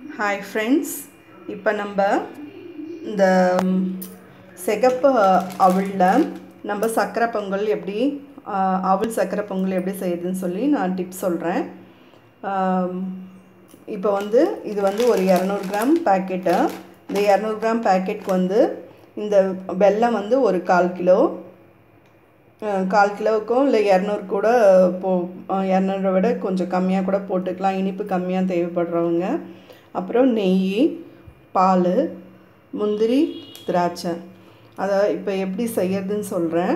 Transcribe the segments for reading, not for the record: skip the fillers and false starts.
Hi friends, இப்போ நம்ம இந்த சிகப்பு அவல்ல நம்ம சக்கரை பொங்கல் எப்படி அவல் சக்கரை பொங்கல் எப்படி செய்யுதுன்னு சொல்லி நான் டிப்ஸ் சொல்கிறேன். இப்போ இது ஒரு 200 கிராம் பேக்கெட்டு. இந்த 200 கிராம் பேக்கெட்க்கு இந்த வெல்லம் ஒரு 1/4 கிலோ, 1/4 கிலோவுக்கும் இல்லை 200 கூட 200 விட கொஞ்சம் கம்மியாக கூட போட்டுக்கலாம், இனிப்பு கம்மியாக தேவைப்படுறவங்க. அப்புறம் நெய், பால், முந்திரி, திராட்சை. அதை இப்போ எப்படி செய்யறதுன்னு சொல்கிறேன்.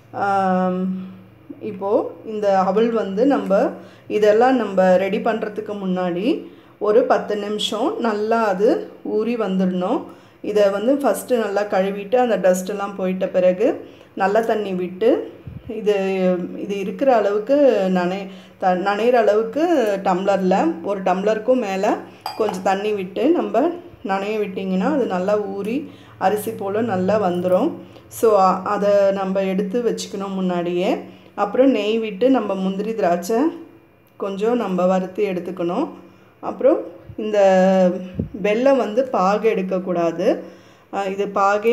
இப்போது இந்த அவல் இதெல்லாம் நம்ம ரெடி பண்ணுறதுக்கு முன்னாடி ஒரு 10 நிமிஷம் நல்லா அது ஊறி வந்துடணும். இதை ஃபஸ்ட்டு நல்லா கழுவிட்டு அந்த டஸ்ட்டெல்லாம் போயிட்ட பிறகு நல்ல தண்ணி விட்டு இது இருக்கிற அளவுக்கு நனைகிற அளவுக்கு டம்ளரில் ஒரு டம்ளருக்கும் மேலே கொஞ்சம் தண்ணி விட்டு நம்ம நனைய விட்டிங்கன்னா அது நல்லா ஊறி அரிசி போல் நல்லா வந்துடும். ஸோ அதை நம்ம எடுத்து வச்சுக்கணும் முன்னாடியே. அப்புறம் நெய் விட்டு நம்ம முந்திரி திராட்சை கொஞ்சம் நம்ம வறுத்து எடுத்துக்கணும். அப்புறம் இந்த வெல்லம் பாகு எடுக்கக்கூடாது. இது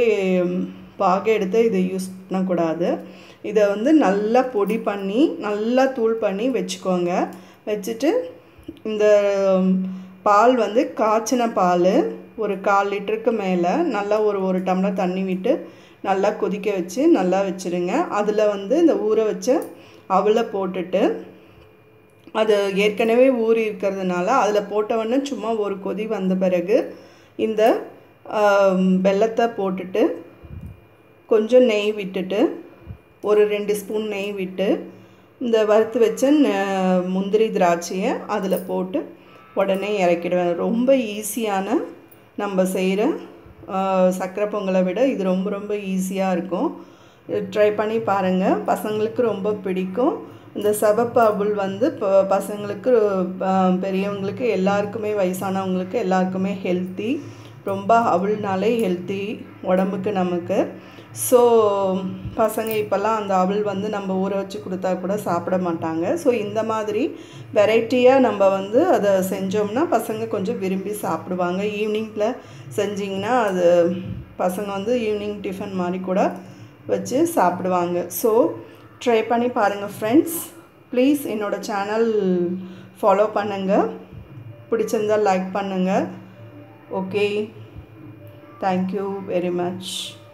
பாகை எடுத்து இதை யூஸ் பண்ணக்கூடாது. இதை நல்லா பொடி பண்ணி நல்லா தூள் பண்ணி வச்சுக்கோங்க. வச்சுட்டு இந்த பால் காய்ச்சின பால் ஒரு 1/4 லிட்டருக்கு மேலே நல்லா ஒரு டம்ளர் தண்ணி விட்டு நல்லா கொதிக்க வச்சு நல்லா வச்சுருங்க. அதில் இந்த ஊற வச்ச அவலை போட்டுட்டு, அது ஏற்கனவே ஊறி இருக்கிறதுனால அதில் போட்டவொடனே சும்மா ஒரு கொதி வந்த பிறகு இந்த வெல்லத்தை போட்டுட்டு கொஞ்சம் நெய் விட்டுட்டு ஒரு 2 ஸ்பூன் நெய் விட்டு இந்த வறுத்து வச்ச முந்திரி திராட்சையை அதில் போட்டு உடனே இறக்கிடுவேன். ரொம்ப ஈஸியான நம்ம செய்கிற சக்கரை பொங்கலை விட இது ரொம்ப ரொம்ப ஈஸியாக இருக்கும். ட்ரை பண்ணி பாருங்கள், பசங்களுக்கு ரொம்ப பிடிக்கும். இந்த சிவப்பு அவல் பசங்களுக்கு, பெரியவங்களுக்கு, எல்லாருக்குமே, வயசானவங்களுக்கு எல்லாருக்குமே ஹெல்த்தி. ரொம்ப அவல்னாலே ஹெல்த்தி உடம்புக்கு நமக்கு. ஸோ பசங்க இப்போல்லாம் அந்த அவல் நம்ம ஊற வச்சு கொடுத்தா கூட சாப்பிட மாட்டாங்க. ஸோ இந்த மாதிரி வெரைட்டியாக நம்ம அதை செஞ்சோம்னா பசங்க கொஞ்சம் விரும்பி சாப்பிடுவாங்க. ஈவினிங்கில் செஞ்சிங்கன்னா அது பசங்க ஈவினிங் டிஃபன் மாதிரி கூட வச்சு சாப்பிடுவாங்க. ஸோ ட்ரை பண்ணி பாருங்கள் ஃப்ரெண்ட்ஸ். ப்ளீஸ் என்னோடய சேனல் ஃபாலோ பண்ணுங்கள். பிடிச்சிருந்தால் லைக் பண்ணுங்கள். Okay, thank you very much.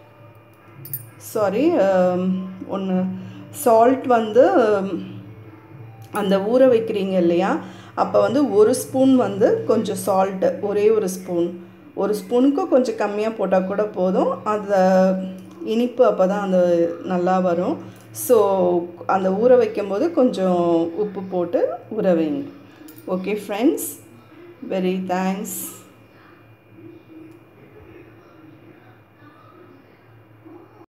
Sorry, ஒன்று சால்ட் அந்த ஊற வைக்கிறீங்க இல்லையா, அப்போ ஒரு ஸ்பூன் கொஞ்சம் சால்ட்டு, ஒரே ஒரு ஸ்பூனுக்கு கொஞ்சம் கம்மியாக போட்டால் கூட போதும். அந்த இனிப்பு அப்போ தான் அந்த நல்லா வரும். ஸோ அந்த ஊற வைக்கும்போது கொஞ்சம் உப்பு போட்டு ஊற வைங்க. Okay friends, very thanks.